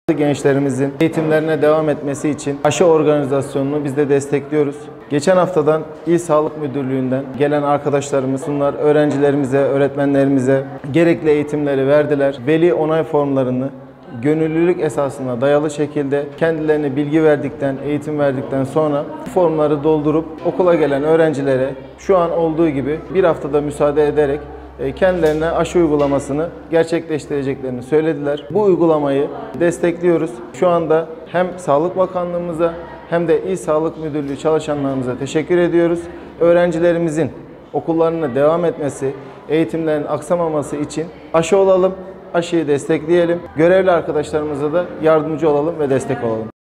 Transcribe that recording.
Gençlerimizin eğitimlerine devam etmesi için aşı organizasyonunu biz de destekliyoruz. Geçen haftadan İl Sağlık Müdürlüğü'nden gelen arkadaşlarımız, bunlar öğrencilerimize, öğretmenlerimize gerekli eğitimleri verdiler. Veli onay formlarını gönüllülük esasına dayalı şekilde kendilerine bilgi verdikten, eğitim verdikten sonra bu formları doldurup okula gelen öğrencilere şu an olduğu gibi bir haftada müsaade ederek kendilerine aşı uygulamasını gerçekleştireceklerini söylediler. Bu uygulamayı destekliyoruz. Şu anda hem Sağlık Bakanlığımıza hem de İl Sağlık Müdürlüğü çalışanlarımıza teşekkür ediyoruz. Öğrencilerimizin okullarına devam etmesi, eğitimlerin aksamaması için aşı olalım, aşıyı destekleyelim. Görevli arkadaşlarımıza da yardımcı olalım ve destek olalım.